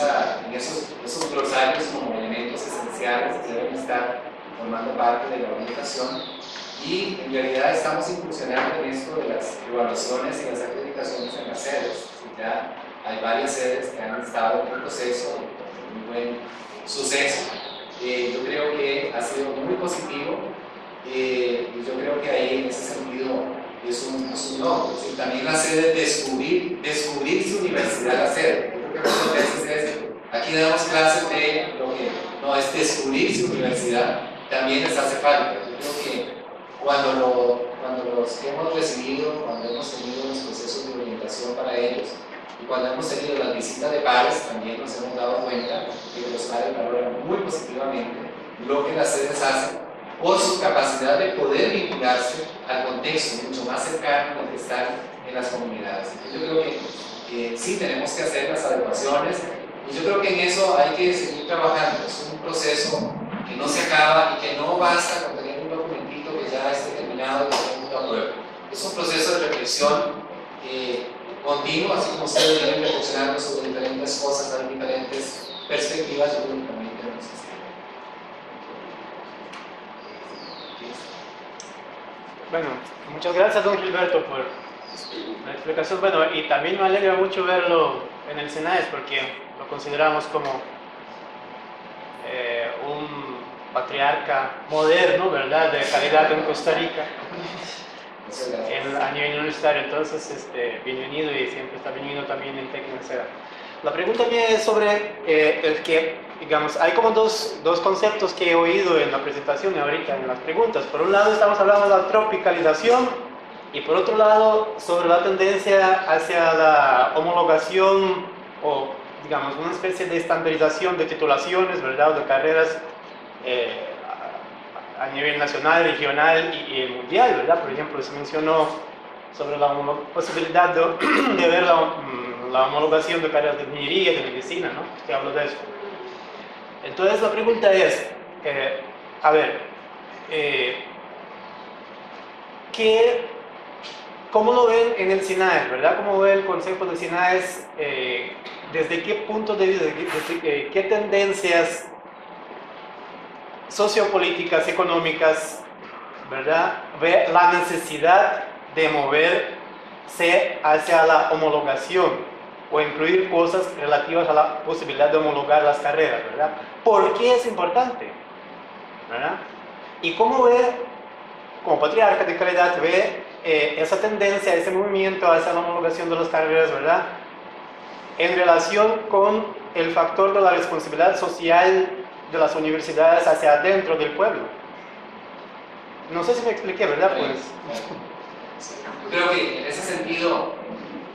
esos glosarios como elementos esenciales que deben estar formando parte de la orientación, y en realidad estamos incursionando en esto de las evaluaciones y las acreditaciones en las sedes. Ya hay varias sedes que han estado en el proceso con muy buen suceso. Yo creo que ha sido muy positivo y yo creo que ahí en ese sentido es un logro. También la sede descubrir su universidad, la sede. Yo creo que muchas veces aquí damos clases de lo que no es descubrir su universidad, también les hace falta. Yo creo que cuando los hemos recibido, cuando hemos tenido los procesos de orientación para ellos y cuando hemos tenido las visitas de pares, también nos hemos dado cuenta que los pares valoran muy positivamente lo que las sedes hacen por su capacidad de poder vincularse al contexto mucho más cercano al que están en las comunidades. Entonces, yo creo que sí tenemos que hacer las adecuaciones y yo creo que en eso hay que seguir trabajando. Es un proceso que no se acaba y que no basta con tener un documentito que ya esté terminado y que todo el mundo apruebe. Es un proceso de reflexión continuo, así como ustedes vienen reflexionando sobre diferentes cosas, hay diferentes perspectivas, yo creo que también tenemos que hacer. Bueno, muchas gracias, don Gilberto, por la explicación. Bueno, y también me alegra mucho verlo en el SENAES porque lo consideramos como un patriarca moderno, ¿verdad?, de calidad en Costa Rica a nivel universitario. Entonces, bienvenido y siempre está bienvenido también en Tecnocera. La pregunta mía es sobre el que, digamos, hay como dos conceptos que he oído en la presentación y ahorita en las preguntas. Por un lado estamos hablando de la tropicalización y por otro lado sobre la tendencia hacia la homologación o, digamos, una especie de estandarización de titulaciones, ¿verdad?, o de carreras a nivel nacional, regional y mundial, ¿verdad? Por ejemplo, se mencionó sobre la posibilidad de ver la homologación de carreras de ingeniería, de medicina, ¿no? Que hablo de eso. Entonces la pregunta es, a ver, ¿cómo lo ven en el SINAES, verdad? ¿Cómo ve el Consejo de SINAES? ¿Desde qué punto de vista, qué tendencias sociopolíticas, económicas, verdad, ve la necesidad de moverse hacia la homologación o incluir cosas relativas a la posibilidad de homologar las carreras, ¿verdad? ¿Por qué es importante? ¿Verdad? ¿Y cómo ve, como patriarca de calidad, ve esa tendencia, ese movimiento hacia la homologación de las carreras, ¿verdad?, en relación con el factor de la responsabilidad social de las universidades hacia adentro del pueblo? No sé si me expliqué, ¿verdad? Pues yo creo que en ese sentido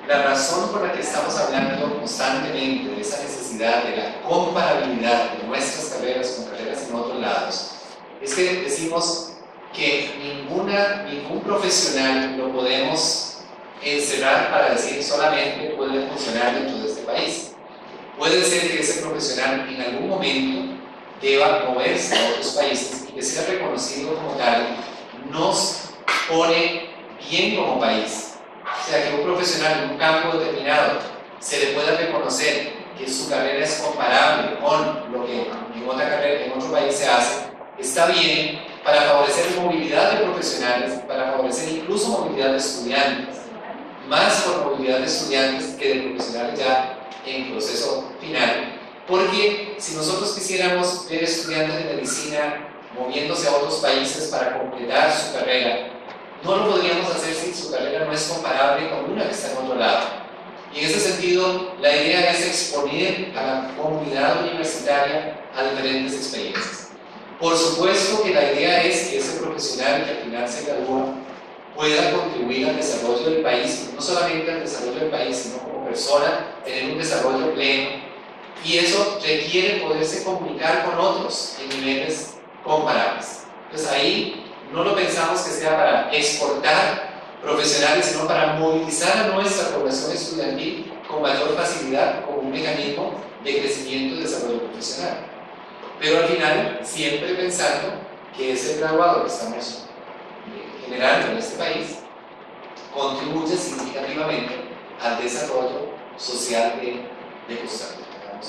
la razón por la que estamos hablando constantemente de esa necesidad de la comparabilidad de nuestras carreras con carreras en otros lados es que decimos que ningún profesional lo podemos encerrar para decir solamente puede funcionar dentro de este país. Puede ser que ese profesional en algún momento deba moverse a otros países y que sea reconocido como tal nos pone bien como país. O sea, que un profesional en un campo determinado se le pueda reconocer que su carrera es comparable con lo que en otra carrera, en otro país se hace, está bien para favorecer movilidad de profesionales, para favorecer incluso movilidad de estudiantes, más por movilidad de estudiantes que de profesionales ya en proceso final. Porque si nosotros quisiéramos ver estudiantes de medicina moviéndose a otros países para completar su carrera, no lo podríamos hacer si su carrera no es comparable con una que está en otro lado. Y en ese sentido, la idea es exponer a la comunidad universitaria a diferentes experiencias. Por supuesto que la idea es que ese profesional que al final se gradúa pueda contribuir al desarrollo del país, no solamente al desarrollo del país, sino como persona, tener un desarrollo pleno. Y eso requiere poderse comunicar con otros en niveles comparables. Entonces ahí no lo pensamos que sea para exportar profesionales, sino para movilizar a nuestra población estudiantil con mayor facilidad como un mecanismo de crecimiento y desarrollo profesional. Pero al final, siempre pensando que ese graduado que estamos generando en este país contribuye significativamente al desarrollo social de Costa Rica.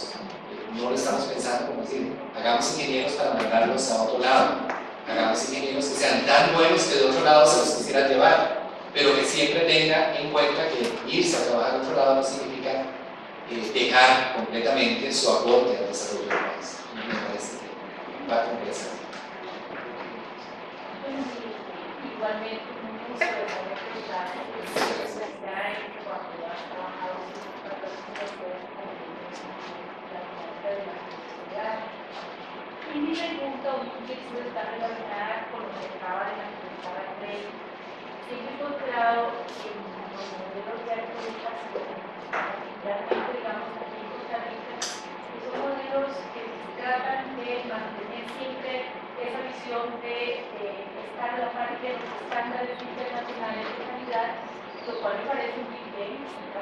No lo estamos pensando como decir, hagamos ingenieros para mandarlos a otro lado, hagamos ingenieros que sean tan buenos que de otro lado se los quisiera llevar, pero que siempre tenga en cuenta que irse a trabajar a otro lado no significa dejar completamente su aporte al desarrollo del país. Me parece que va a compensar. Igualmente, un uso de cuando has trabajado y mi pregunta o mi inquietud está relacionada con lo que acaba de manifestar Andrés. Siempre he encontrado en los modelos de actualización, particularmente digamos aquí en Costa Rica, que son modelos que tratan de mantener siempre esa visión de estar a la par de los estándares internacionales de calidad, lo cual me parece muy bien,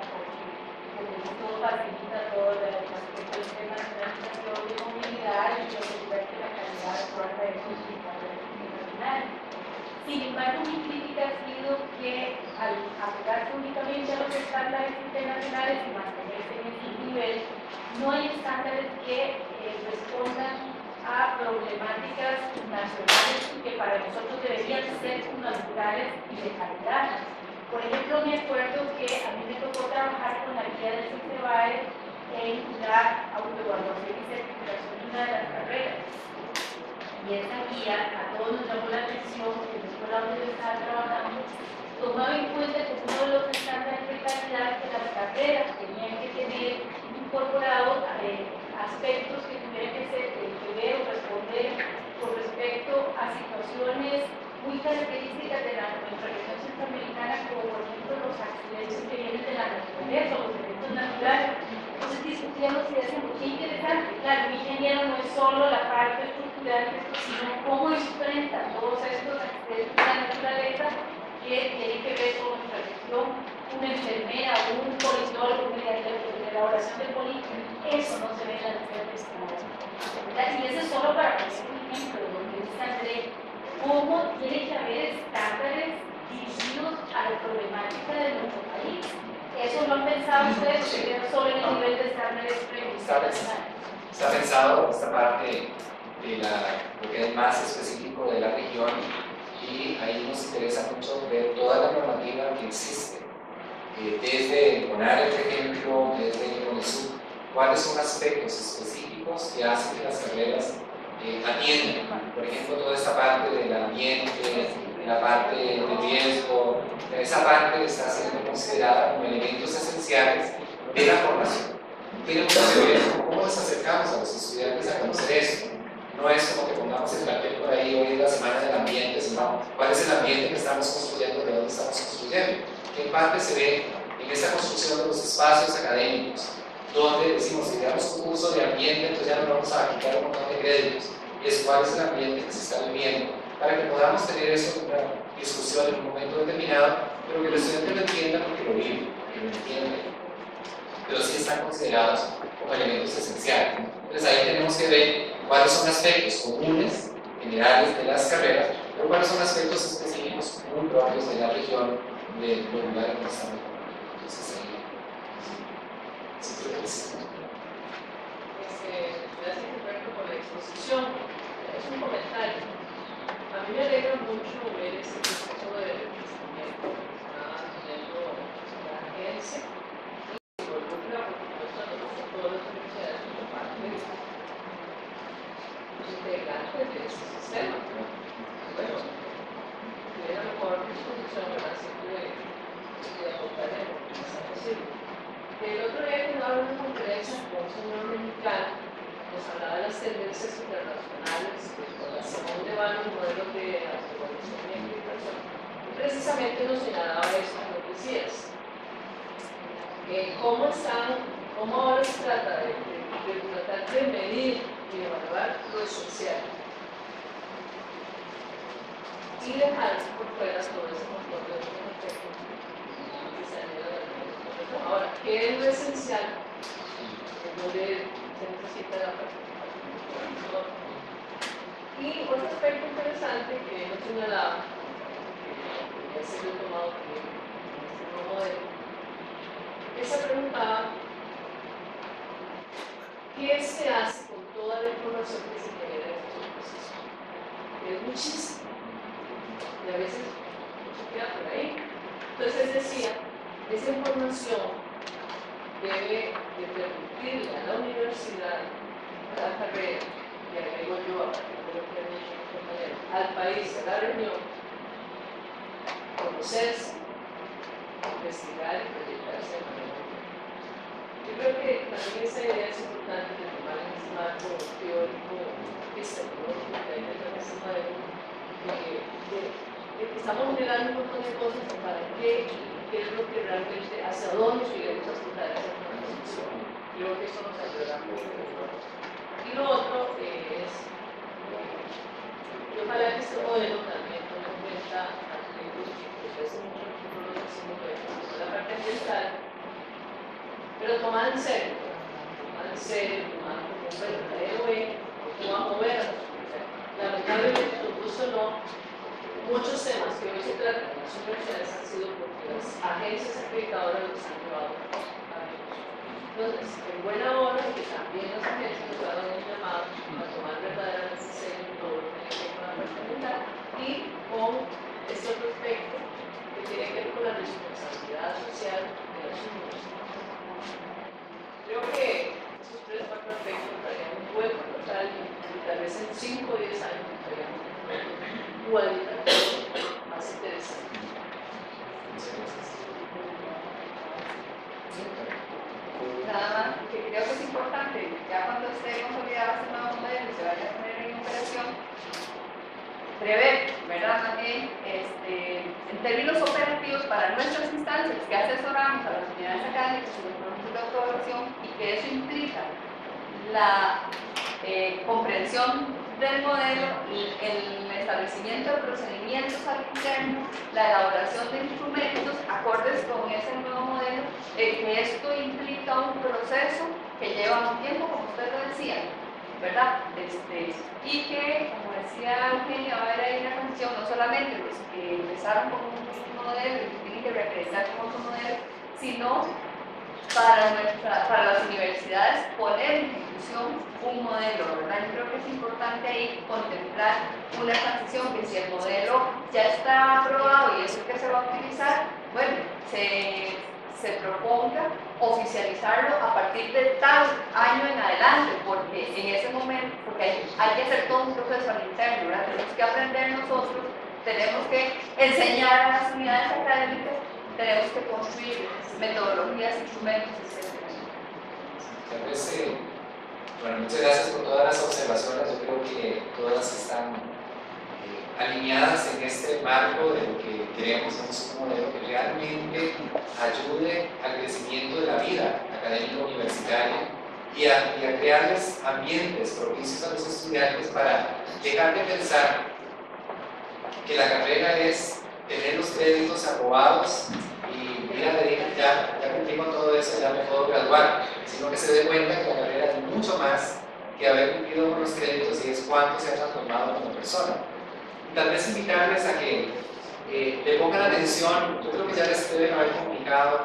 porque esto facilita todo el aspecto de internacionalización de movilidad y asegurar que la calidad pueda ser internacional. Sin embargo, mi crítica ha sido que al apegarse únicamente a los estándares internacionales y mantenerse en ese nivel, no hay estándares que respondan a problemáticas nacionales que para nosotros deberían ser fundamentales y de calidad. Por ejemplo, me acuerdo que a mí me tocó trabajar con la guía del CICEBAE en la autoevaluación y certificación de una de las carreras. Y esa guía, a todos nos llamó la atención, que en la escuela donde yo estaba trabajando, tomaba en cuenta como uno de los estándares de calidad que las carreras tenían que tener incorporado aspectos que tuvieran que ver o responder con respecto a situaciones muy características de nuestra región centroamericana, como por ejemplo los accidentes que vienen de la naturaleza o los eventos naturales. Entonces discutíamos y decíamos, qué interesante, claro, un ingeniero no es solo la parte estructural, sino cómo enfrenta todos estos accidentes de la naturaleza que tienen que ver con nuestra región, una enfermera, un politólogo, mediante la elaboración del político. Eso no se ve en las diferentes escuelas. Y eso es solo para poner un ejemplo de lo que dice Andrés. ¿Cómo tiene que haber estándares dirigidos a la problemática de nuestro país? ¿Eso no han pensado ustedes que queda solo en el nivel de estándares internacionales? Está pensado esta parte de lo que es más específico de la región y ahí nos interesa mucho ver toda la normativa que existe, desde CONARE, por ejemplo, desde CONESUB, cuáles son aspectos específicos que hacen que las carreras atienden, por ejemplo, toda esta parte del ambiente, la parte de riesgo, esa parte está siendo considerada como elementos esenciales de la formación. Tiene mucho que ver con cómo nos acercamos a los estudiantes a conocer esto. No es como que pongamos el cartel por ahí, hoy es la semana del ambiente, sino cuál es el ambiente que estamos construyendo, de dónde estamos construyendo. Que en parte se ve en en esta construcción de los espacios académicos, donde decimos que damos un curso de ambiente, entonces ya no vamos a quitar un montón de créditos, es cuál es el ambiente que se está viviendo, para que podamos tener eso en una discusión en un momento determinado, pero que el estudiante lo entienda porque lo vive, porque lo entiende, pero sí están considerados como elementos esenciales. Entonces ahí tenemos que ver cuáles son aspectos comunes, generales de las carreras, pero cuáles son aspectos específicos muy propios de la región, de los lugares donde estamos. Entonces ahí, sí creo que sí. Gracias Roberto por la exposición. Es un comentario. A mí me alegra mucho ver ese proceso de crecimiento que está teniendo la agencia y involucra, por supuesto, a todas las universidades como parte de los integrantes de ese sistema. Bueno, tuviera mejor disposición para siempre aportar en lo que sea posible. El otro día que daba una conferencia con un señor mexicano, nos hablaba de las tendencias internacionales, de hacia dónde van los modelos de evaluación y acreditación. Y precisamente nos señalaba eso que nos decías. Cómo ahora se trata de tratar de medir y evaluar lo esencial. Y dejar por fuera todo ese montón de otros aspectos que se han ido de la organización. Ahora, ¿qué es lo esencial? Es donde se necesita la participación del profesor. Y otro aspecto interesante que hemos señalado, que ya se lo he tomado también en este nuevo modelo, es se preguntaba qué se hace con toda la información que se genera en estos procesos. Es muchísimo. Y a veces mucho queda por ahí. Entonces decía, esa información debe de permitirle a la universidad, a la carrera, y agrego yo a partir de lo que han dicho mis compañeros, al país, a la región, conocerse, investigar y proyectarse de manera útil. Yo creo que también esa idea es importante de tomar en ese marco teórico, epistemológico que hay dentro de ese modelo, estamos generando un montón de cosas para qué es lo que realmente, hacia dónde queremos apuntar esa transformación. Creo que eso nos ayudará mucho. Y lo otro es, ojalá que este modelo también tome en cuenta aspectos que desde hace mucho tiempo los decimos de la parte ambiental, pero tomada en serio, tomada como un verdadero eje, que va a mover a los universidades. Lamentablemente, nos gusta o no, muchos temas que hoy se tratan en las universidades han sido porque las agencias acreditadoras los han llevado a ellos. Entonces, en buena hora que también las agencias nos hagan un llamado a tomar verdaderamente en serio todo lo que tiene que ver con la parte ambiental y con este otro aspecto que tiene que ver con la responsabilidad social de las universidades. Creo que estos 3 o 4 aspectos darían un buen total y tal vez en 5 o 10 años daríamos cualitativo más interesante. Nada más, que creo que es importante, ya cuando esté consolidado este nuevo modelo y se vaya a poner en operación, prever, ¿verdad? También en términos operativos para nuestras instancias que asesoramos a las unidades académicas y los procesos de autoevaluación y que eso implica la comprensión del modelo, el establecimiento de procedimientos al interno, la elaboración de instrumentos acordes con ese nuevo modelo, que esto implica un proceso que lleva un tiempo, como usted lo decía, ¿verdad? Y que, como decía Eugenia, va a haber ahí una condición, no solamente los que empezaron con un modelo y que tienen que reacreditar con otro modelo, sino para las universidades poner en ejecución un modelo, ¿verdad? Yo creo que es importante ahí contemplar una transición que si el modelo ya está aprobado y es el que se va a utilizar, bueno, se proponga oficializarlo a partir de tal año en adelante, porque en ese momento, porque hay que hacer todo un proceso al interno, ¿verdad? Tenemos que aprender nosotros, tenemos que enseñar a las unidades académicas, tenemos que construir metodologías, instrumentos, etc. Bueno, muchas gracias por todas las observaciones. Yo creo que todas están alineadas en este marco de lo que queremos en un modelo que realmente ayude al crecimiento de la vida académica universitaria y a crearles ambientes propicios a los estudiantes para dejar de pensar que la carrera es tener los créditos aprobados y ir a pedir, ya cumplí con todo eso, ya me puedo graduar, sino que se dé cuenta que la carrera es mucho más que haber cumplido con los créditos y es cuánto se ha transformado como persona. Y tal vez invitarles a que le pongan atención, yo creo que ya les deben haber comunicado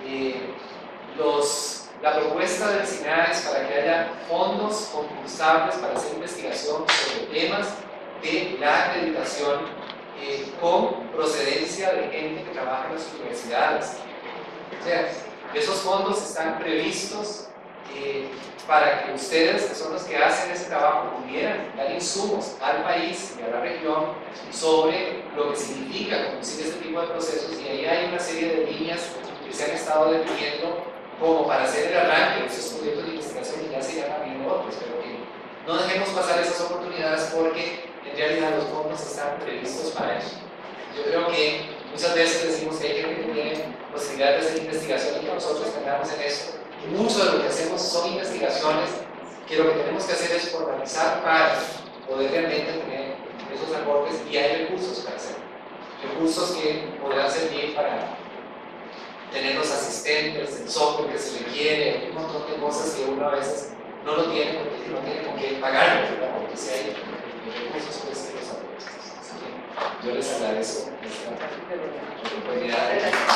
la propuesta del SINAE es para que haya fondos concursables para hacer investigación sobre temas de la acreditación con procedencia de gente que trabaja en las universidades. O sea, esos fondos están previstos para que ustedes, que son los que hacen ese trabajo, pudieran dar insumos al país y a la región sobre lo que significa conducir este tipo de procesos, y ahí hay una serie de líneas que se han estado definiendo como para hacer el arranque de esos proyectos de investigación, y ya se irán abriendo otros, pero que no dejemos pasar esas oportunidades porque en realidad los fondos están previstos para eso. Yo creo que muchas veces decimos que hay gente que tiene posibilidad de hacer investigación y que nosotros tengamos en eso. Y mucho de lo que hacemos son investigaciones que lo que tenemos que hacer es formalizar para poder realmente tener esos aportes, y hay recursos para hacerlo. Recursos que podrán servir para tener los asistentes, el software que se requiere, un montón de cosas que uno a veces no lo tiene porque no tiene con qué pagarlo, ¿verdad? Porque si hay recursos, pues los aportes. Así que yo les agradezco esta oportunidad.